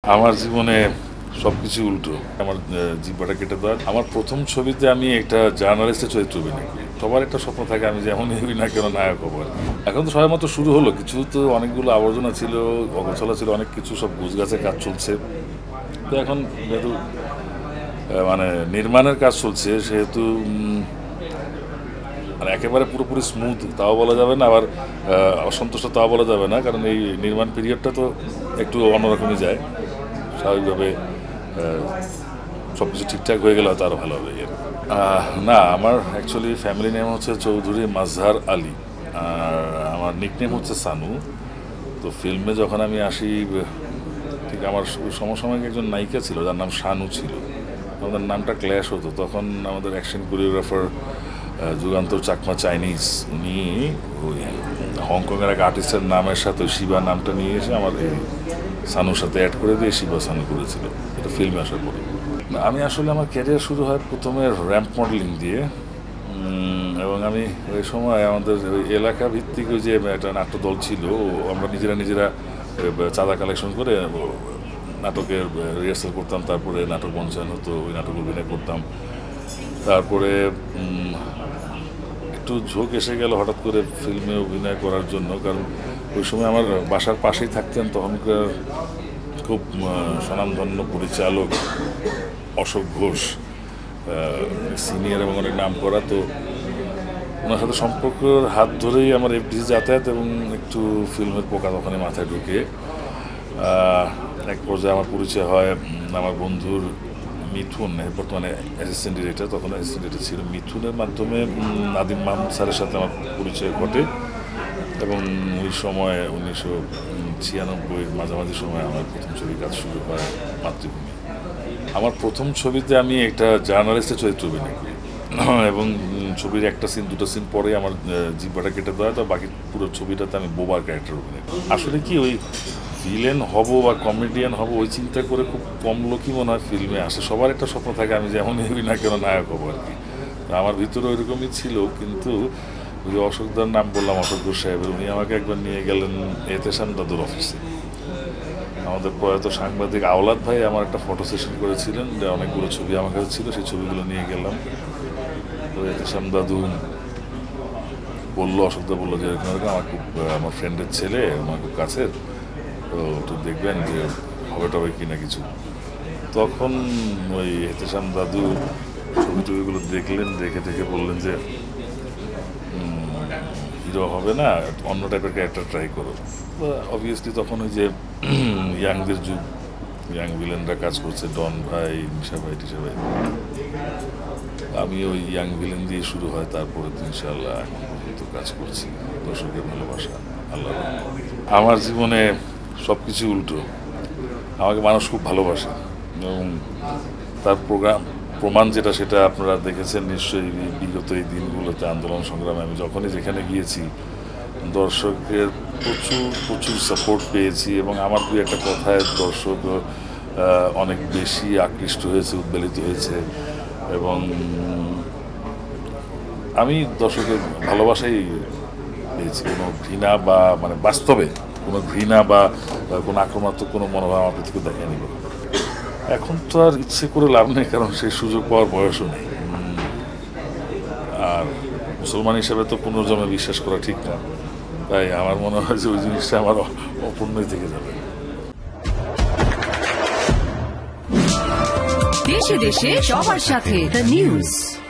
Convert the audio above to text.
আমার জীবনে সবকিছু উল্টো। আমার জিহ্বাটা কেটে দেওয়া। আমার প্রথম ছবিতে আমি একটা জার্নালিস্টের চরিত্র অভিনয় করি। সবার একটা স্বপ্ন থাকে আমি যেমনই হই না কেন নায়ক হবো আর কি। এখন তো সবার মতো শুরু হলো, কিছু তো অনেকগুলো আবর্জনা ছিল, অগোছালো ছিল, অনেক কিছু সব গুছগাছের কাজ চলছে। তো এখন যেহেতু মানে নির্মাণের কাজ চলছে সেহেতু মানে একেবারে পুরোপুরি স্মুথ তাও বলা যাবে না, আবার অসন্তুষ্ট তাও বলা যাবে না, কারণ এই নির্মাণ পিরিয়ডটা তো একটু অন্যরকমই যায়। স্বাভাবিকভাবে সব কিছু ঠিকঠাক হয়ে গেলে হয়তো আরও ভালো হবে। না, আমার অ্যাকচুয়ালি ফ্যামিলি নেম হচ্ছে চৌধুরী মাজহার আলী, আর আমার নিকনেম হচ্ছে সানু। তো ফিল্মে যখন আমি আসি, ঠিক আমার সমসাময়িক একজন নায়িকা ছিল যার নাম শানু ছিল, আমাদের নামটা ক্ল্যাশ হতো। তখন আমাদের action choreographer Jugantar Chakma Chinese, উনি ওই হংকংয়ের এক আর্টিস্টের নামের সাথে শিবা নামটা নিয়ে এসে আমার এই সানুর সাথে অ্যাড করে দিয়ে শিবা সানু করেছিল, এটা ফিল্মে আসার পরে। আমি আসলে আমার ক্যারিয়ার শুরু হয় প্রথমে র্যাম্প মডেলিং দিয়ে, এবং আমি ওই সময় আমাদের ওই এলাকা ভিত্তিক ওই যে একটা নাট্যদল ছিল, আমরা নিজেরা চাঁদা কালেকশন করে নাটকের রিহার্সাল করতাম, তারপরে নাটক মঞ্চায়ন হতো, ওই নাটক অভিনয় করতাম। তারপরে একটু ঝোঁক এসে গেল হঠাৎ করে ফিল্মে অভিনয় করার জন্য, কারণ ওই সময় আমার বাসার পাশেই থাকতেন তখনকার খুব স্বনামধন্য পরিচালক অশোক ঘোষ, সিনিয়র এবং অনেক নাম করা। তো ওনার সাথে সম্পর্কের হাত ধরেই আমার এফডিসি যাতায়াত এবং একটু ফিল্মের পোকা তখনই মাথায় ঢুকে এক পর্যায়ে আমার পরিচয় হয় আমার বন্ধুর মিথুন, বর্তমানে অ্যাসিস্ট্যান্ট ডিরেক্টর, তখন অ্যাসিস্ট্যান্ট ডিরেক্টর ছিল। মিথুনের মাধ্যমে নাদিম মাহমুদ স্যারের সাথে আমার পরিচয় ঘটে, এবং ওই সময় 1996-এর মাঝামাঝি সময় আমার প্রথম ছবির কাজ শুরু হয় মাতৃভূমি। আমার প্রথম ছবিতে আমি একটা জার্নালিস্টের চরিত্র অভিনয় করি, এবং ছবির একটা সিন দুটো সিন পরে আমার জিহ্বাটা কেটে দেওয়া হয়, তো বাকি পুরো ছবিটাতে আমি বোবার ক্যারেক্টার অভিনয় করি। আসলে কি ওই ভিলেন হব বা কমেডিয়ান হব ওই চিন্তা করে খুব কম লোকই মনে হয় ফিল্মে আসে। সবার একটা স্বপ্ন থাকে আমি যেমনই হই না কেন নায়ক হবো আর কি। আমার ভিতরে ওইরকমই ছিল, কিন্তু ওই অশোকদার নাম বললাম, অশোক ঘোষ সাহেবের, উনি আমাকে একবার নিয়ে গেলেন এহতেশাম দাদুর অফিসে। আমাদের প্রয়াত সাংবাদিক আওলাদ ভাই আমার একটা ফটো সেশন করেছিলেন, যে অনেকগুলো ছবি আমার কাছে ছিল, সেই ছবিগুলো নিয়ে গেলাম। তো এহতেশাম দাদু বললো, অশোকদা বললো যে এরকম আমার খুব আমার ফ্রেন্ডের ছেলে, আমার খুব কাছের, তো একটু দেখবেন যে হবে টবে কিনা কিছু। তখন ওই এহতেশাম দাদু ছবিগুলো দেখলেন, দেখে বললেন যে হিরো হবে না, অন্য টাইপের ক্যারেক্টার ট্রাই করো। অবভিয়াসলি তখন ওই যে ইয়াংদের যুগ, ইয়াং ভিলেনরা কাজ করছে, ডন ভাই, নিশা ভাই, টিশা ভাই, আমি ওই ইয়াং ভিলেন দিয়ে শুরু হয়। তারপরে তো ইনশাআল্লাহ এখন পর্যন্ত কাজ করছি। দর্শকের ভালোবাসা, আল্লাহ। আমার জীবনে সব কিছু উল্টো। আমাকে মানুষ খুব ভালোবাসে, এবং তার প্রমাণ যেটা সেটা আপনারা দেখেছেন নিশ্চয়ই বিগত এই দিনগুলোতে আন্দোলন সংগ্রামে আমি যখনই যেখানে গিয়েছি দর্শকের প্রচুর সাপোর্ট পেয়েছি, এবং আমার দু একটা কথায় দর্শক অনেক বেশি আকৃষ্ট হয়েছে, উদ্বেলিত হয়েছে, এবং আমি দর্শকের ভালোবাসাই পেয়েছি। কোনো ঘৃণা বা মানে বাস্তবে কোনো ঘৃণা বা কোনো আক্রমণাত্মক কোনো মনোভাব আমার প্রতি দেখায়নি। এখন তো আর ইচ্ছে করে লাভ নেই, কারণ সেই সুযোগ পাওয়ার বয়সও নেই, আর মুসলমান হিসেবে তো পুনর্জন্মে বিশ্বাস করা ঠিক না। তাই আমার মনে হয় যে ওই জিনিসটা আমার অপূর্ণই থেকে যাবে। দেশে দেশে সবার সাথে দ্য নিউজ।